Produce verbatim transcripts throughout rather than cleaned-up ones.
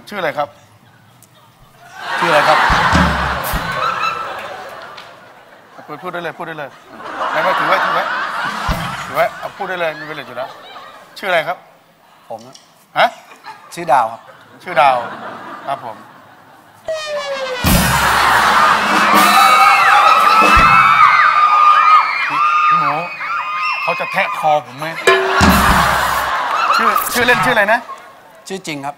ชื่ออะไรครับชื่ออะไรครับพูดพูดได้เลยพูดได้เลยไม่ไม่ถือไว้ถือไว้ถือไว้เอาพูดได้เลยมีเวลาอยู่แล้วชื่ออะไรครับผมฮะชื่อดาวครับชื่อดาวครับผมพี่หมูเขาจะแทะคอผมไหมชื่อชื่อเล่นชื่ออะไรนะชื่อจริงครับ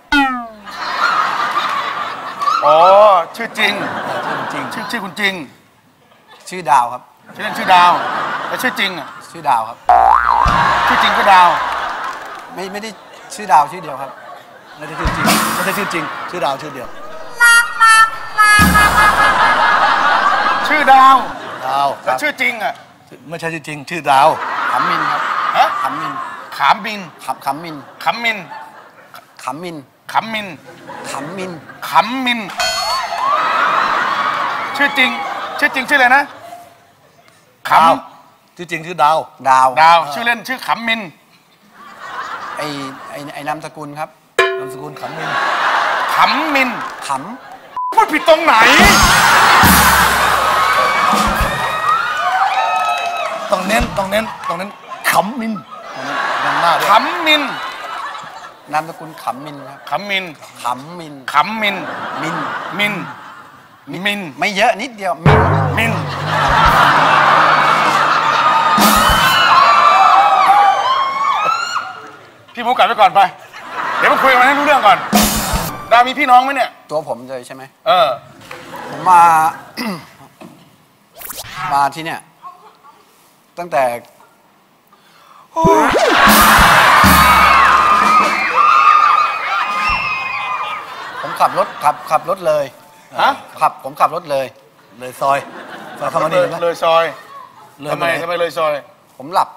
อ๋อชื่อจริงจริงชื่อชื่อคุณจริงชื่อดาวครับชื่อเล่นชื่อดาวแล้วชื่อจริงอ่ะชื่อดาวครับชื่อจริงก็ดาวไม่ไม่ได้ชื่อดาวชื่อเดียวครับไม่ได้ชื่อจริงไม่ได้ชื่อจริงชื่อดาวชื่อเดียวชื่อดาวดาวแล้วชื่อจริงอ่ะไม่ใช่ชื่อจริงชื่อดาวขำมินครับฮะขำมินขามบินขำขำมินขำมินขำมินขำมินขำมินขำมินชื่อจริงชื่อจริงชื่ออะไรนะขำชื่อจริงชื่อดาวดาวดาวชื่อเล่นชื่อขำมินไอไอไอนามสกุลครับนามสกุลขำมินขำมินขำพูดผิดตรงไหนต้องเน้นต้องเน้นต้องเน้นขำมินนำหน้าด้วยขำมินนามสกุลขำมินครับขำมินขำมินขำมินมินมินมินไม่เยอะนิดเดียวมินมินพี่หมูกัดไปก่อนไปเดี๋ยวมาคุยกันให้รู้เรื่องก่อนดาวมีพี่น้องไหมเนี่ยตัวผมเลยใช่ไหมเออผมมา มาที่เนี่ยตั้งแต่ผมขับรถขับขับรถเลยฮะขับผมขับรถเลยเลยซอยซอยเข้ามานี่นะเลยซอยทำไมทำไมเลยซอยผมหลับ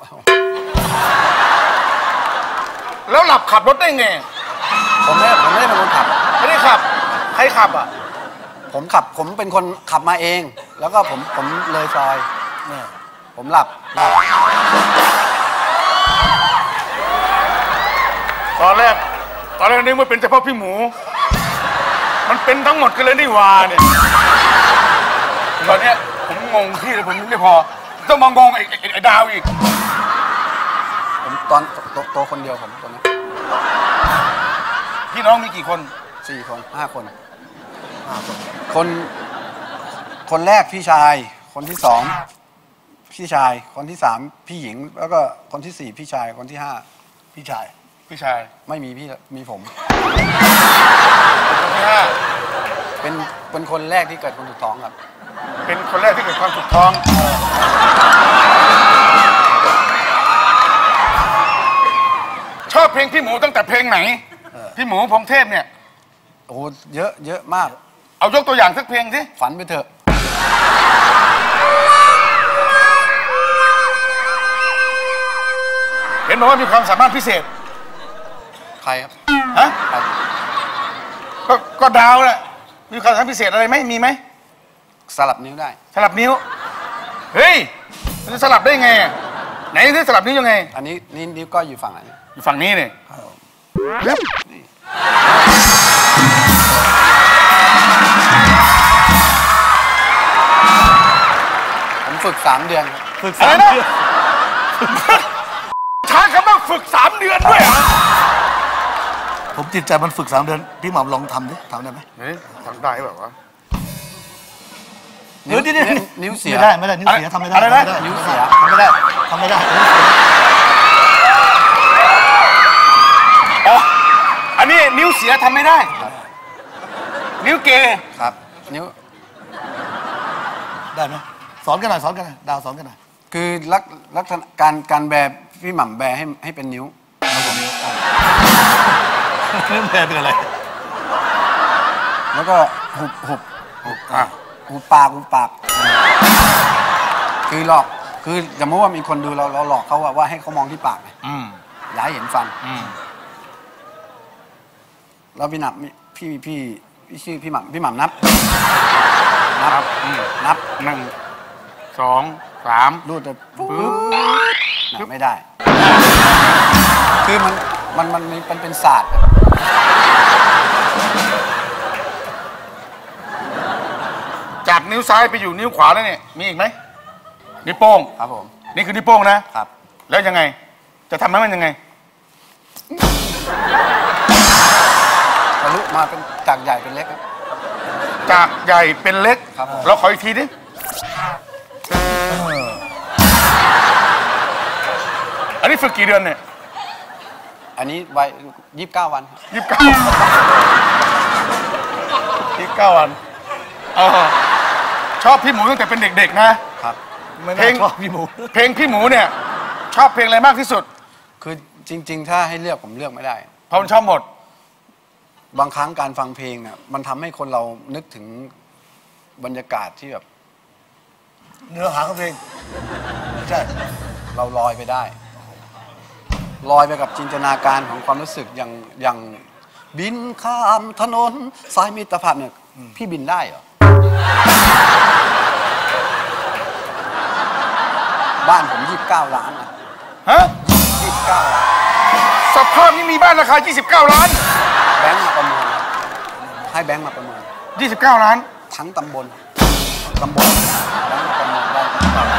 แล้วหลับขับรถได้ไงผมไม่ผมไม่ได้เป็นคนขับไม่ได้ขับใครขับอ่ะผมขับผมเป็นคนขับมาเองแล้วก็ผมผมเลยซอยเนี่ยผมหลับหลับตอนแรกตอนแรกนึกว่าเป็นเฉพาะพี่หมูมันเป็นทั้งหมดกันเลยนี่วาเนี่ยตอนเนี้ยผมงงพี่เลยผมไม่พอต้องมางงไอ้ไอ้ดาวอีกผมตอนโตคนเดียวผมตอนนี้พี่น้องมีกี่คนสี่คนห้าคนห้าคนคนคนแรกพี่ชายคนที่สองพี่ชายคนที่สามพี่หญิงแล้วก็คนที่สี่พี่ชายคนที่ห้าพี่ชายพี่ชายไม่มีพี่มีผมคนที่ห้าเป็นเป็นคนแรกที่เกิดคนสุดท้องครับเป็นคนแรกที่เกิดความสุขท้องชอบเพลงพี่หมูตั้งแต่เพลงไหนพี่หมูพงเทพเนี่ยโอ้เยอะเยอะมากเอายกตัวอย่างสักเพลงสิฝันไปเถอะเห็นบอกว่ามีความสามารถพิเศษใครครับฮะก็ก็ดาวแหละมีความสามารถพิเศษอะไรไหมมีไหมสลับนิ้วได้สลับนิ้วเฮ้ยมันจะสลับได้ไงไหนที่สลับนิ้วยังไงอันนี้นี่นิ้วก็อยู่ฝั่งไหนอยู่ฝั่งนี้เนี่ยผมฝึกสามเดือนฝึกสามเดือนช้ากันต้องฝึกสามเดือนด้วยเหรอผมจิตใจมันฝึกสามเดือนพี่หม่ำลองทำดิทำได้ไหมเฮ้ยทำได้แบบว่านิ้วนิ้วนิ้วเสียไม่ได้ไม่ได้นิ้วเสียทำไม่ได้อะไรนะนิ้วเสียทำไม่ได้ทำไม่ได้อ๋ออันนี้นิ้วเสียทำไม่ได้นิ้วเกครับนิ้วได้ไหมสอนกันหน่อยสอนกันหน่อยดาวสอนกันหน่อยคือลักลักษณะการการแบพี่หม่ำแบให้ให้เป็นนิ้วนิ้วแบเป็นอะไรแล้วก็หุบหุบหุบอ่ะหุบปากหุบปากคือหลอกคือสมมติว่ามีคนดูเราเราหลอกเขาว่าให้เขามองที่ปากอย่าให้เห็นฟันแล้วพี่หนับพี่พี่พี่ชื่อพี่หม่ำพี่หม่ำนับนับนับหนึ่งสองสามรูดจะปุ๊บไม่ได้คือมันมันมันมันเป็นศาสตร์นิ้วซ้ายไปอยู่นิ้วขวาแล้วเนี่ยมีอีกไหมนิ้วโป้งครับผมนี่คือนิ้วโป้งนะครับ แล้วยังไงจะทำให้มันยังไงทะลุมาเป็นจากใหญ่เป็นเล็กครับจากใหญ่เป็นเล็กครับผมเราขออีกทีดิอันนี้ฝึกกี่เดือนเนี่ยอันนี้วัยยี่สิบเก้าวันครับยี่สิบเก้ายี่สิบเก้าวันอ๋อชอบพี่หมูตั้งแต่เป็นเด็กๆนะครับไม่เพลน่าง ชอบพี่หมูเพลงพี่หมูเนี่ยชอบเพลงอะไรมากที่สุดคือจริง ๆ ถ้าให้เลือกผมเลือกไม่ได้เพราะมันชอบหมดบางครั้งการฟังเพลงเนี่ยมันทำให้คนเรานึกถึงบรรยากาศที่แบบเนื้อหาของเพลงใช่เราลอยไปได้ ลอยไปกับจินตนาการของความรู้สึกอย่างอย่างบินข้ามถนนสายมิตรภาพเนี่ยพี่บินได้เหรอ บ้านผมยี่สิบเก้าล้านนะฮะยี่สิบเก้าล้านสภาพนี้มีบ้านราคายี่สิบเก้าล้านแบงค์มาประเมินครับให้แบงค์มาประเมินยี่สิบเก้าล้านทั้งตำบลตำบลแบงค์มาประเมินได้ทั้งตำบล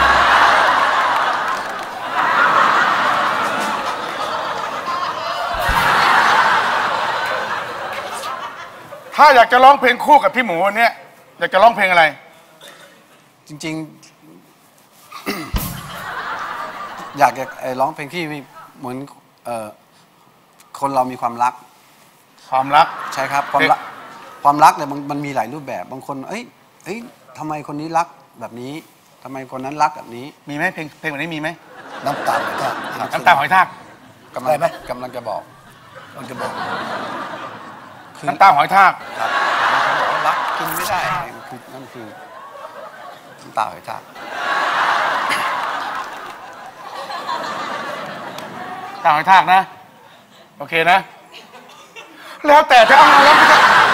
ถ้าอยากจะร้องเพลงคู่กับพี่หมูวันเนี้ยอยากจะร้องเพลงอะไรจริงๆ อยากจะเอ่อร้องเพลงที่เหมือนเอ่อคนเรามีความรักความรักใช่ครับความรักความรักเนี่ยมันมันมีหลายรูปแบบบางคนเอ้ยเอ้ยทำไมคนนี้รักแบบนี้ทำไมคนนั้นรักแบบนี้มีไหมเพลงเพลงแบบนี้มีไหมน้ำตาไหลทากน้ำตาหอยทากกำลัได้งไหมกำลังจะบอกมันจะบอกคือน้ำตาหอยทากครับบางคนบอกว่ารักกินไม่ได้นั่นคือนั่นคือน้ำตาหอยทากน้ำตาหอยทากนะโอเคนะ แล้วแต่จะเอาแล้ว